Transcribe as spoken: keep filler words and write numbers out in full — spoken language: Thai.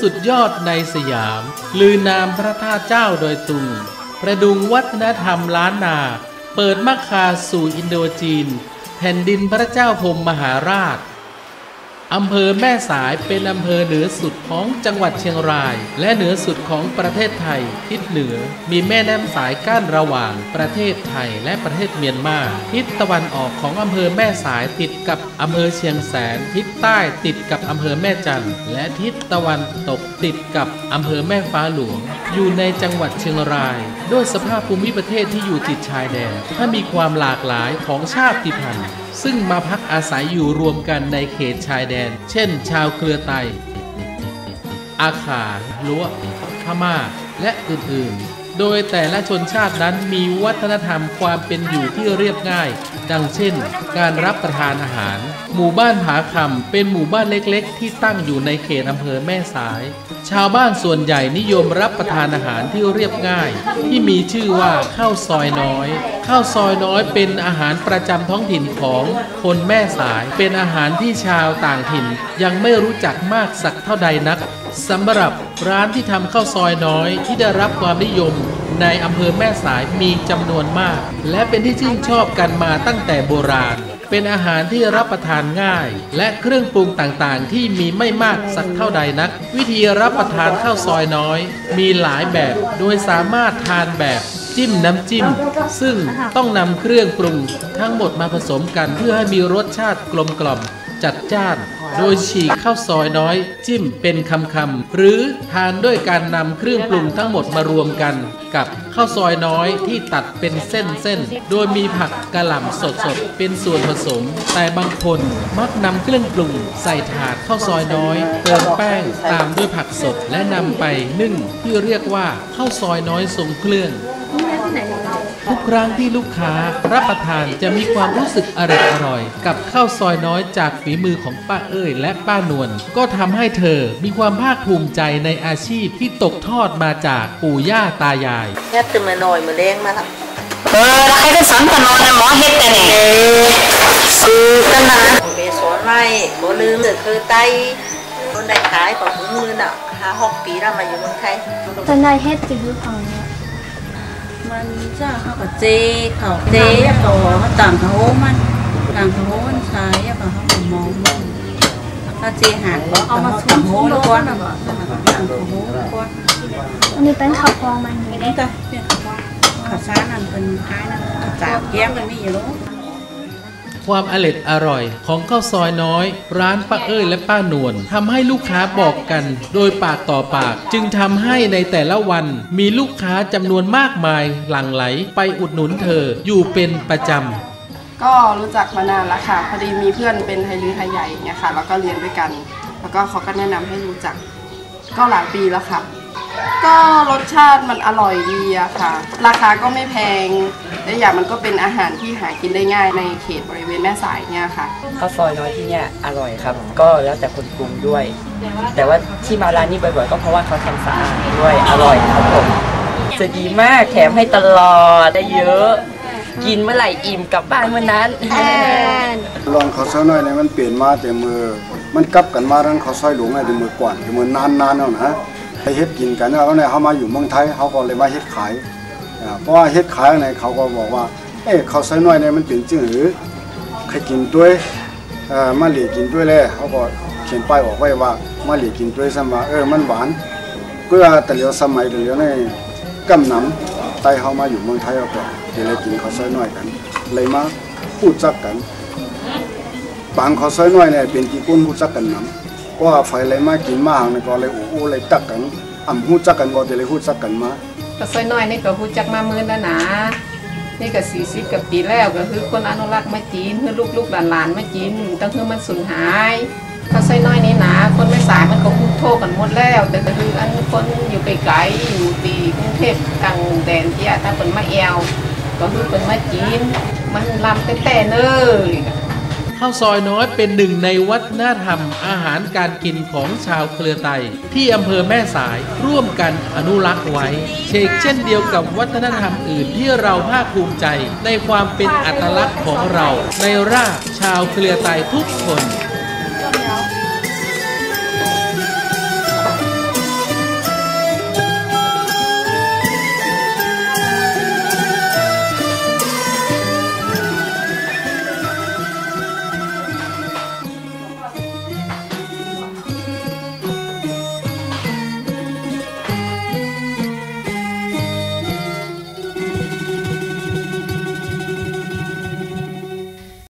สุดยอดในสยามลือนามพระธาตุเจ้าโดยตุงประดุงวัฒนธรรมล้านนาเปิดมคคาสู่อินโดจีนแผ่นดินพระเจ้าพรหมมหาราชอำเภอแม่สายเป็นอำเภอเหนือสุดของจังหวัดเชียงรายและเหนือสุดของประเทศไทยทิศเหนือมีแม่น้ำสายกั้นระหว่างประเทศไทยและประเทศเมียนมาทิศตะวันออกของอำเภอแม่สายติดกับอำเภอเชียงแสนทิศใต้ติดกับอำเภอแม่จันทร์และทิศตะวันตกติดกับอำเภอแม่ฟ้าหลวงอยู่ในจังหวัดเชียงรายด้วยสภาพภูมิประเทศที่อยู่ติดชายแดนถ้ามีความหลากหลายของชาติพันธุ์ซึ่งมาพักอาศัยอยู่รวมกันในเขตชายแดนเช่นชาวเครือไตอาขาล้วพม่าและอื่นๆโดยแต่ละชนชาตินั้นมีวัฒนธรรมความเป็นอยู่ที่เรียบง่ายดังเช่นการรับประทานอาหารหมู่บ้านผาคำเป็นหมู่บ้านเล็กๆที่ตั้งอยู่ในเขตอำเภอแม่สายชาวบ้านส่วนใหญ่นิยมรับประทานอาหารที่เรียบง่ายที่มีชื่อว่าข้าวซอยน้อยข้าวซอยน้อยเป็นอาหารประจำท้องถิ่นของคนแม่สายเป็นอาหารที่ชาวต่างถิ่นยังไม่รู้จักมากสักเท่าใดนักสำหรับร้านที่ทำข้าวซอยน้อยที่ได้รับความนิยมในอำเภอแม่สายมีจำนวนมากและเป็นที่ชื่นชอบกันมาตั้งแต่โบราณเป็นอาหารที่รับประทานง่ายและเครื่องปรุงต่างๆที่มีไม่มากสักเท่าใดนักวิธีรับประทานข้าวซอยน้อยมีหลายแบบโดยสามารถทานแบบจิ้มน้ำจิ้มซึ่งต้องนำเครื่องปรุงทั้งหมดมาผสมกันเพื่อให้มีรสชาติกลมกล่อมจัดจ้านโดยฉีกข้าวซอยน้อยจิ้มเป็นคำๆหรือทานด้วยการนำเครื่องปรุงทั้งหมดมารวมกันกับข้าวซอยน้อยที่ตัดเป็นเส้นๆโดยมีผักกะหล่ำสดๆเป็นส่วนผสมแต่บางคนมักนำเครื่องปรุงใส่ถาดข้าวซอยน้อยเติมแป้งตามด้วยผักสดและนำไปนึ่งที่เรียกว่าข้าวซอยน้อยทรงเครื่องทุกครั้งที่ลูกค้ารับประทานจะมีความรู้สึกอร่อยอร่อยกับข้าวซอยน้อยจากฝีมือของป้าเอ้ยและป้านวลก็ทำให้เธอมีความภาคภูมิใจในอาชีพที่ตกทอดมาจากปู่ย่าตายายแค่ตื่นมาหน่อยมาเลี้ยงมาแล้วเออแล้วใครเป็นสอนตนอนนะหมอเฮ็ดแต่เนี่ยซื้อกันนะเบสอนไว้โบลืมเลยคือไตคนได้ขายของมือน่ะห้าหกปีแล้วมาอยู่เมืองไทยตอนนายเฮ็ดจะรู้ของเนี่ยมันจะเขาก็เจเขาเจเขาต่างเขามันต่างเขามันใช้เขาเขามองมันถ้าเจหางก็เอามาทุ่มโหแล้วก้อนอ่ะต่างเขาโหก้อนอันนี้เป็นข้าวฟองมันนี่นี่ก็เป็นข้าวฟองข้าวสารนั่นเป็นท้ายนั่นจาบแย้มมันมีอยู่แล้วความอร่อยอร่อยของข้าวซอยน้อยร้านป้าเอ้ยและป้านวลทำให้ลูกค้าบอกกันโดยปากต่อปากจึงทำให้ในแต่ละวันมีลูกค้าจำนวนมากมายหลั่งไหลไปอุดหนุนเธออยู่เป็นประจำก็รู้จักมานานแล้วค่ะพอดีมีเพื่อนเป็นไทยลือไทยใหญ่เนี่ยค่ะแล้วก็เรียนด้วยกันแล้วก็เขาก็แนะนำให้รู้จักก็หลายปีแล้วค่ะก็รสชาติมันอร่อยดีอะค่ะราคาก็ไม่แพงและอย่างมันก็เป็นอาหารที่หากินได้ง่ายในเขตบริเวณแม่สายเนี่ยค่ะข้าวซอยน้อยที่เนี่ยอร่อยครับก็แล้วแต่คนปรุงด้วยแต่ว่าที่มาร้านนี้บ่อยๆก็เพราะว่าเขาทำสะอาดด้วยอร่อยครับผมจะดีมากแถมให้ตลอดได้เยอะกินเมื่อไหร่อิ่มกลับบ้านเมื่อนั้นลองข้าวซอยน้อยเนี่ยมันเปลี่ยนมาแต่มือมันกลับกันมาทั้งข้าวซอยหลวงไงแต่มือก่อนแต่มือนานๆแล้วนะไปเฮ็ดกินกันแล้วเนี่ยเขามาอยู่เมืองไทยเขาก็เลยมาเฮ็ดขายเพราะว่าเฮ็ดขายในเขาก็บอกว่าเอ๊ะข้าวซอยน้อยเนี่ยมันเป็นจื้อหรือใครกินด้วยมาเหลียกินด้วยเลยเขาก็เขียนป้ายออกไว้ว่ามาเหลียกินด้วยซ้ำว่าเออมันหวานเพื่อแต่เดี๋ยวสมัยเดี๋ยวนี้กำน้ำไตเขามาอยู่เมืองไทยเอาก็เลยกินข้าวซอยน้อยกันเลยมาพูดจักกันบางข้าวซอยน้อยเนี่ยเป็นกี่คนพูดจักกันน้ำว่าไฟเลยมากินมาหางนี่ก็เลยโอ้โหเลยตักกันอ่ำหูจักกันก็จะเลยหูจักกันมาข้าวซอยน้อยนี่ก็หูจักมาเมื่อแล้วนะนี่ก็สี่สิบกับปีแล้วก็คือคนอนุรักษ์มาจีนเพื่อลูกๆหลานๆมาจีนตั้งคือมันสูญหายข้าวซอยน้อยนี่นะคนไม่สายมันก็คุ้มโทษกันหมดแล้วแต่ก็คืออันคนอยู่ไกลๆอยู่ตีกรุงเทพต่างแดนที่ถ้าคนมาแอวก็คือคนมาจีนมันลำแต่แต่เนยข้าวซอยน้อยเป็นหนึ่งในวัฒนธรรมอาหารการกินของชาวเครือไตที่อำเภอแม่สายร่วมกันอนุรักษ์ไว้เชกเช่นเดียวกับวัฒนธรรมอื่นที่เราภาคภูมิใจในความเป็นอัตลักษณ์ของเราในรากชาวเครือไตทุกคน